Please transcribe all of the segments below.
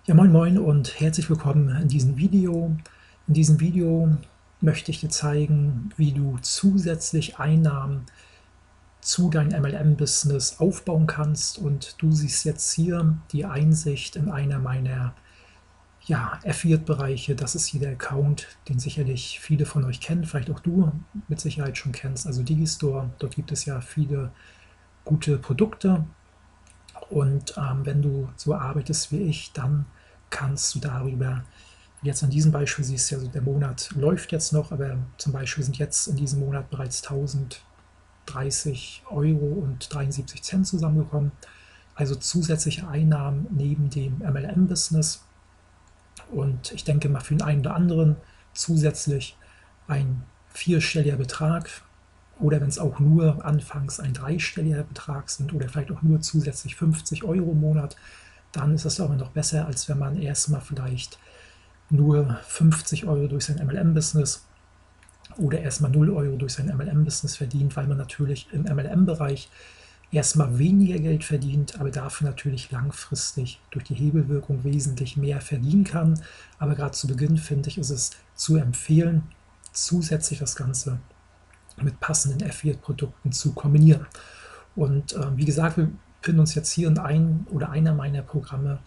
Ja, moin moin und herzlich willkommen in diesem Video. In diesem Video möchte ich dir zeigen, wie du zusätzlich Einnahmen zu deinem MLM-Business aufbauen kannst. Und du siehst jetzt hier die Einsicht in einer meiner Affiliate-Bereiche. Das ist hier der Account, den sicherlich viele von euch kennen, vielleicht auch du mit Sicherheit schon kennst, also Digistore. Dort gibt es ja viele gute Produkte. Und wenn du so arbeitest wie ich, dann kannst du darüber, jetzt an diesem Beispiel siehst du ja, also der Monat läuft jetzt noch, aber zum Beispiel sind jetzt in diesem Monat bereits 1030 € und 73 Cent zusammengekommen. Also zusätzliche Einnahmen neben dem MLM-Business. Und ich denke mal für den einen oder anderen zusätzlich ein vierstelliger Betrag, oder wenn es auch nur anfangs ein dreistelliger Betrag sind oder vielleicht auch nur zusätzlich 50 € im Monat, dann ist das auch noch besser, als wenn man erstmal vielleicht nur 50 € durch sein MLM-Business oder erstmal 0 € durch sein MLM-Business verdient, weil man natürlich im MLM-Bereich erstmal weniger Geld verdient, aber dafür natürlich langfristig durch die Hebelwirkung wesentlich mehr verdienen kann. Aber gerade zu Beginn, finde ich, ist es zu empfehlen, zusätzlich das Ganze mit passenden Affiliate-Produkten zu kombinieren. Und wie gesagt, wir befinden uns jetzt hier in einer meiner Programme,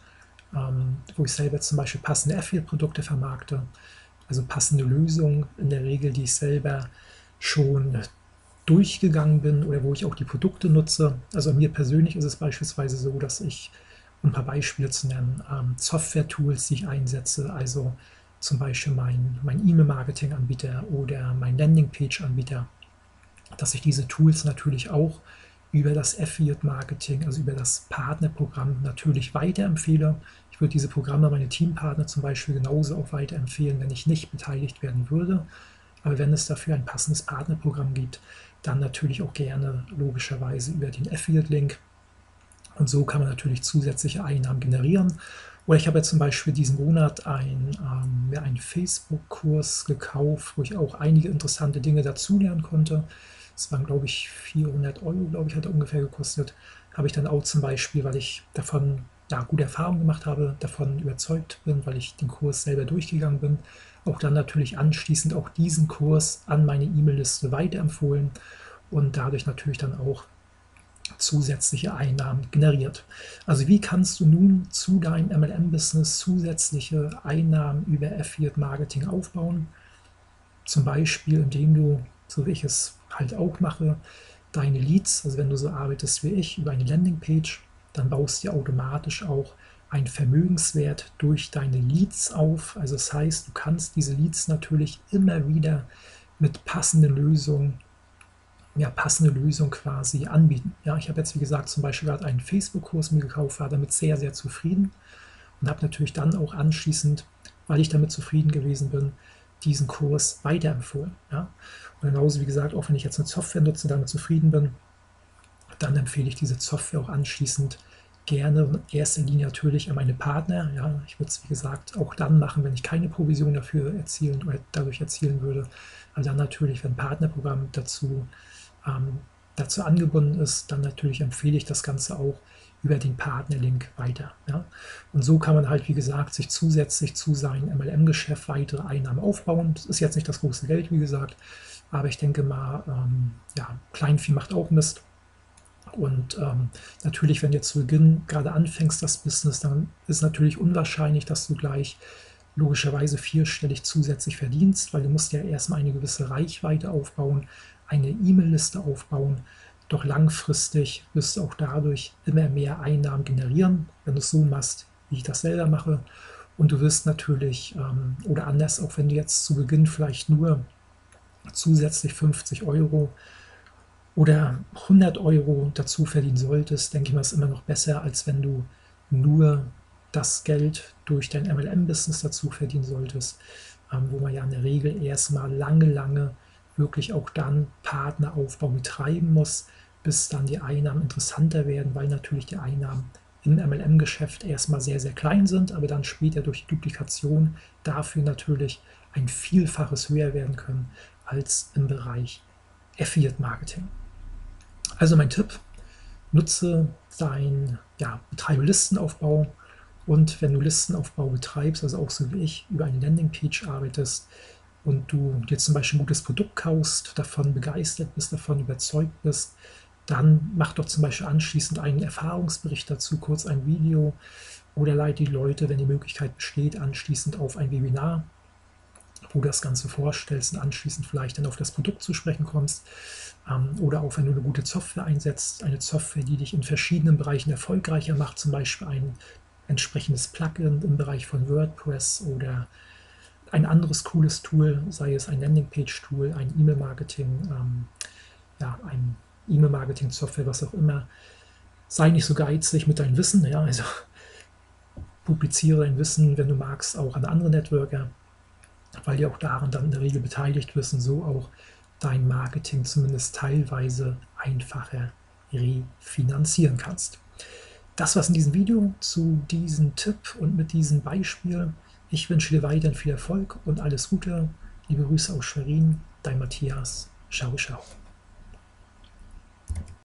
wo ich selber zum Beispiel passende Affiliate-Produkte vermarkte, also passende Lösungen in der Regel, die ich selber schon durchgegangen bin oder wo ich auch die Produkte nutze. Also mir persönlich ist es beispielsweise so, dass ich, um ein paar Beispiele zu nennen, Software-Tools, die ich einsetze, also zum Beispiel mein E-Mail-Marketing-Anbieter oder mein Landing-Page-Anbieter, dass ich diese Tools natürlich auch über das Affiliate-Marketing, also über das Partnerprogramm natürlich weiterempfehle. Ich würde diese Programme meine Teampartner zum Beispiel genauso auch weiterempfehlen, wenn ich nicht beteiligt werden würde. Aber wenn es dafür ein passendes Partnerprogramm gibt, dann natürlich auch gerne logischerweise über den Affiliate-Link. Und so kann man natürlich zusätzliche Einnahmen generieren. Oder ich habe jetzt zum Beispiel diesen Monat einen Facebook-Kurs gekauft, wo ich auch einige interessante Dinge dazulernen konnte. Das waren, glaube ich, 400 €, glaube ich, hat er ungefähr gekostet. Habe ich dann auch zum Beispiel, weil ich davon gute Erfahrungen gemacht habe, davon überzeugt bin, weil ich den Kurs selber durchgegangen bin, auch dann natürlich anschließend auch diesen Kurs an meine E-Mail-Liste weiterempfohlen und dadurch natürlich dann auch zusätzliche Einnahmen generiert. Also wie kannst du nun zu deinem MLM-Business zusätzliche Einnahmen über Affiliate-Marketing aufbauen? Zum Beispiel, indem du, so wie ich es halt auch mache, deine Leads, also wenn du so arbeitest wie ich, über eine Landingpage, dann baust du automatisch auch einen Vermögenswert durch deine Leads auf. Also das heißt, du kannst diese Leads natürlich immer wieder mit passende Lösung quasi anbieten. Ja, ich habe jetzt, wie gesagt, zum Beispiel gerade einen Facebook-Kurs mir gekauft, war damit sehr, sehr zufrieden und habe natürlich dann auch anschließend, weil ich damit zufrieden gewesen bin, diesen Kurs weiterempfohlen. Ja. Und genauso, wie gesagt, auch wenn ich jetzt eine Software nutze, damit zufrieden bin, dann empfehle ich diese Software auch anschließend gerne in erster Linie natürlich an meine Partner. Ja, ich würde es, wie gesagt, auch dann machen, wenn ich keine Provision dafür erzielen oder dadurch erzielen würde. Aber dann natürlich, wenn ein Partnerprogramm dazu angebunden ist, dann natürlich empfehle ich das Ganze auch über den Partnerlink weiter. Ja. Und so kann man halt, wie gesagt, sich zusätzlich zu seinem MLM-Geschäft weitere Einnahmen aufbauen. Das ist jetzt nicht das große Geld, wie gesagt, aber ich denke mal, Kleinvieh macht auch Mist. Und natürlich, wenn du zu Beginn gerade anfängst, das Business, dann ist natürlich unwahrscheinlich, dass du gleich logischerweise vierstellig zusätzlich verdienst, weil du musst ja erstmal eine gewisse Reichweite aufbauen, eine E-Mail-Liste aufbauen. Doch langfristig wirst du auch dadurch immer mehr Einnahmen generieren, wenn du es so machst, wie ich das selber mache. Und du wirst natürlich, oder anders, auch wenn du jetzt zu Beginn vielleicht nur zusätzlich 50 € oder 100 € dazu verdienen solltest, denke ich mal, ist immer noch besser, als wenn du nur das Geld durch dein MLM-Business dazu verdienen solltest, wo man ja in der Regel erstmal lange wirklich auch dann Partneraufbau betreiben muss, bis dann die Einnahmen interessanter werden, weil natürlich die Einnahmen im MLM-Geschäft erstmal sehr, sehr klein sind, aber dann später durch die Duplikation dafür natürlich ein Vielfaches höher werden können als im Bereich Affiliate-Marketing. Also mein Tipp, nutze betreibe Listenaufbau Und wenn du Listenaufbau betreibst, also auch so wie ich, über eine Landingpage arbeitest und du dir zum Beispiel ein gutes Produkt kaufst, davon begeistert bist, davon überzeugt bist, dann mach doch zum Beispiel anschließend einen Erfahrungsbericht dazu, kurz ein Video, oder leite die Leute, wenn die Möglichkeit besteht, anschließend auf ein Webinar, wo du das Ganze vorstellst und anschließend vielleicht dann auf das Produkt zu sprechen kommst, oder auch wenn du eine gute Software einsetzt, eine Software, die dich in verschiedenen Bereichen erfolgreicher macht, zum Beispiel ein entsprechendes Plugin im Bereich von WordPress oder ein anderes cooles Tool, sei es ein Landingpage-Tool, ein E-Mail-Marketing, ein E-Mail-Marketing-Software, was auch immer. Sei nicht so geizig mit deinem Wissen, ja, also publiziere dein Wissen, wenn du magst, auch an andere Networker, weil die auch daran dann in der Regel beteiligt wirst und so auch dein Marketing zumindest teilweise einfacher refinanzieren kannst. Das war's in diesem Video zu diesem Tipp und mit diesem Beispiel. Ich wünsche dir weiterhin viel Erfolg und alles Gute. Liebe Grüße aus Schwerin, dein Matthias. Ciao, ciao.